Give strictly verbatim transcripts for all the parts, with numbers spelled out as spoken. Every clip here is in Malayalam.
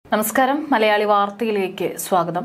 നമസ്കാരം. മലയാളി വാർത്തയിലേക്ക് സ്വാഗതം.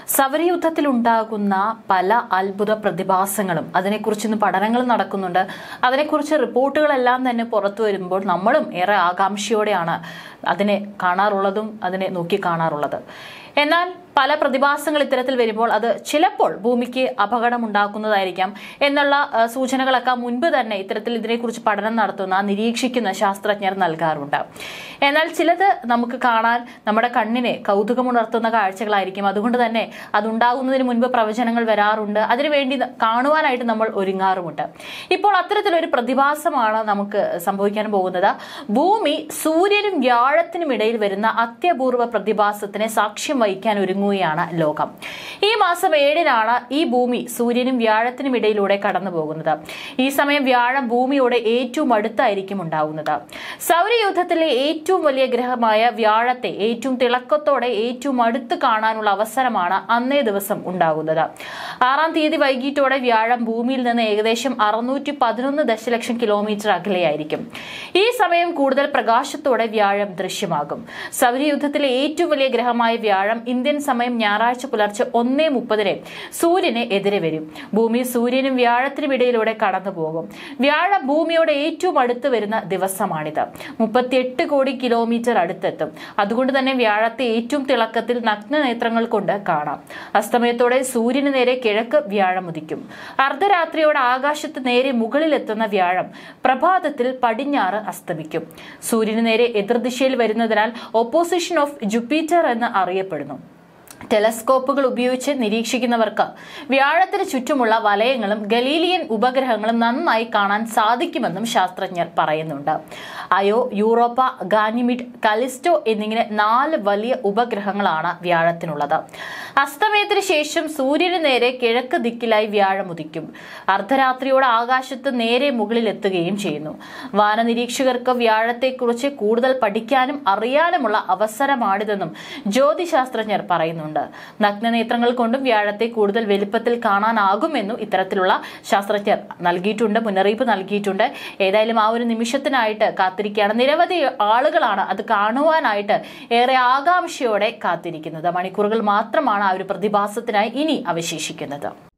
സൗരയുദ്ധത്തിലുണ്ടാകുന്ന പല അത്ഭുത പ്രതിഭാസങ്ങളും അതിനെക്കുറിച്ച് ഇന്ന് പഠനങ്ങൾ നടക്കുന്നുണ്ട്. അതിനെക്കുറിച്ച് റിപ്പോർട്ടുകളെല്ലാം തന്നെ പുറത്തു വരുമ്പോൾ നമ്മളും ഏറെ ആകാംക്ഷയോടെയാണ് അതിനെ കാണാറുള്ളതും അതിനെ നോക്കി കാണാറുള്ളത്. എന്നാൽ പല പ്രതിഭാസങ്ങൾ ഇത്തരത്തിൽ വരുമ്പോൾ അത് ചിലപ്പോൾ ഭൂമിക്ക് അപകടം ഉണ്ടാക്കുന്നതായിരിക്കാം എന്നുള്ള സൂചനകളൊക്കെ മുൻപ് തന്നെ ഇത്തരത്തിൽ ഇതിനെക്കുറിച്ച് പഠനം നടത്തുന്ന നിരീക്ഷിക്കുന്ന ശാസ്ത്രജ്ഞർ നൽകാറുണ്ട്. എന്നാൽ ചിലത് നമുക്ക് കാണാൻ നമ്മുടെ കണ്ണിനെ കൗതുകമുണർത്തുന്ന കാഴ്ചകളായിരിക്കും. അതുകൊണ്ട് തന്നെ അതുണ്ടാകുന്നതിന് മുൻപ് പ്രവചനങ്ങൾ വരാറുണ്ട്. അതിനുവേണ്ടി കാണുവാനായിട്ട് നമ്മൾ ഒരുങ്ങാറുമുണ്ട്. ഇപ്പോൾ അത്തരത്തിലൊരു പ്രതിഭാസമാണ് നമുക്ക് സംഭവിക്കാൻ പോകുന്നത്. ഭൂമി സൂര്യനും വ്യാഴത്തിനും ഇടയിൽ വരുന്ന അത്യപൂർവ പ്രതിഭാസത്തിന് സാക്ഷ്യം വഹിക്കാൻ ഒരുങ്ങുകയാണ് ലോകം. ഈ മാസം ഏഴിനാണ് ഈ ഭൂമി സൂര്യനും വ്യാഴത്തിനും ഇടയിലൂടെ കടന്നു പോകുന്നത്. ഈ സമയം വ്യാഴം ഭൂമിയോട് ഏറ്റവും അടുത്തായിരിക്കും ഉണ്ടാകുന്നത്. സൗരയൂഥത്തിലെ ഏറ്റവും വലിയ ഗ്രഹമായ വ്യാഴത്തെ ഏറ്റവും തിളക്കത്തോടെ ഏറ്റവും അടുത്ത് കാണാനുള്ള അവസരമാണ് അന്നേ ദിവസം ഉണ്ടാകുന്നത്. ആറാം തീയതി വൈകിട്ടോടെ വ്യാഴം ഭൂമിയിൽ നിന്ന് ഏകദേശം അറുന്നൂറ്റി പതിനൊന്ന് ദശലക്ഷം കിലോമീറ്റർ അകലെയായിരിക്കും. ഈ സമയം കൂടുതൽ പ്രകാശത്തോടെ വ്യാഴം ദൃശ്യമാകും. സൗരയൂഥത്തിലെ ഏറ്റവും വലിയ ഗ്രഹമായ വ്യാഴം ഇന്ത്യൻ സമയം ഞായറാഴ്ച പുലർച്ചെ ഒന്നേ മുപ്പതിന് സൂര്യന് എതിരെ വരും. ഭൂമി സൂര്യനും വ്യാഴത്തിനും ഇടയിലൂടെ കടന്നു പോകും. വ്യാഴം ഭൂമിയോട് ഏറ്റവും അടുത്ത് വരുന്ന ദിവസമാണിത്. മുപ്പത്തിയെട്ട് കോടി കിലോമീറ്റർ അടുത്തെത്തും. അതുകൊണ്ട് തന്നെ വ്യാഴത്തെ ഏറ്റവും തിളക്കത്തിൽ നഗ്നനേത്രങ്ങൾ കൊണ്ട് കാണാം. അസ്തമയത്തോടെ സൂര്യന് നേരെ കിഴക്ക് വ്യാഴം ഉദിക്കും. അർദ്ധരാത്രിയോടെ ആകാശത്ത് നേരെ മുകളിലെത്തുന്ന വ്യാഴം പ്രഭാതത്തിൽ പടിഞ്ഞാറ് അസ്തമിക്കും. സൂര്യന് നേരെ എതിർദിശയിൽ വരുന്നതിനാൽ ഓപ്പോസിഷൻ ഓഫ് ജുപ്പിറ്റർ എന്ന് അറിയപ്പെടുന്നു. ടെലസ്കോപ്പുകൾ ഉപയോഗിച്ച് നിരീക്ഷിക്കുന്നവർക്ക് വ്യാഴത്തിന് ചുറ്റുമുള്ള വലയങ്ങളും ഗലീലിയൻ ഉപഗ്രഹങ്ങളും നന്നായി കാണാൻ സാധിക്കുമെന്നും ശാസ്ത്രജ്ഞർ പറയുന്നുണ്ട്. അയോ, യൂറോപ്പ, ഗാനിമിഡ്, കലിസ്റ്റോ എന്നിങ്ങനെ നാല് വലിയ ഉപഗ്രഹങ്ങളാണ് വ്യാഴത്തിനുള്ളത്. അസ്തമയത്തിന് ശേഷം സൂര്യന് നേരെ കിഴക്ക് ദിക്കിലായി വ്യാഴം ഉദിക്കും. അർദ്ധരാത്രിയോടെ ആകാശത്ത് നേരെ മുകളിലെത്തുകയും ചെയ്യുന്നു. വാനനിരീക്ഷകർക്ക് വ്യാഴത്തെക്കുറിച്ച് കൂടുതൽ പഠിക്കാനും അറിയാനുമുള്ള അവസരമാണിതെന്നും ജ്യോതിശാസ്ത്രജ്ഞർ പറയുന്നുണ്ട്. നഗ്നനേത്രങ്ങൾ കൊണ്ടും വ്യാഴത്തെ കൂടുതൽ വലുപ്പത്തിൽ കാണാനാകുമെന്നും ഇത്തരത്തിലുള്ള ശാസ്ത്രജ്ഞർ നൽകിയിട്ടുണ്ട്, മുന്നറിയിപ്പ് നൽകിയിട്ടുണ്ട്. ഏതായാലും ആ ഒരു നിമിഷത്തിനായിട്ട് കാത്തിരിക്കുകയാണ്. നിരവധി ആളുകളാണ് അത് കാണുവാനായിട്ട് ഏറെ ആകാംക്ഷയോടെ കാത്തിരിക്കുന്നത്. മണിക്കൂറുകൾ മാത്രമാണ് ആ ഒരു പ്രതിഭാസത്തിനായി ഇനി അവശേഷിക്കുന്നത്.